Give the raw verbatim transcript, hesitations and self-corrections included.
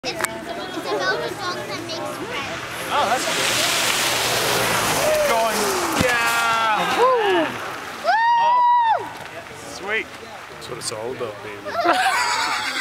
It's, it's about a dog that makes friends. Oh, that's good. Going. Yeah. Woo! Woo! Oh. Sweet. That's what it's all about, baby.